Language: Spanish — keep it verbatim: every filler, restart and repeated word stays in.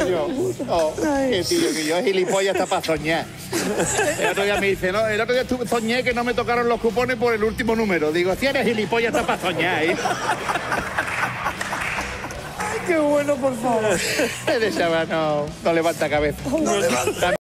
yo. Oh, qué tío, que yo gilipollas está para soñar. El otro día me dice, no, el otro día estuve, soñé que no me tocaron los cupones por el último número. Digo, si eres gilipollas está para soñar, ¿eh? Qué bueno, por favor. Ese chaval no, no levanta cabeza. No levanta.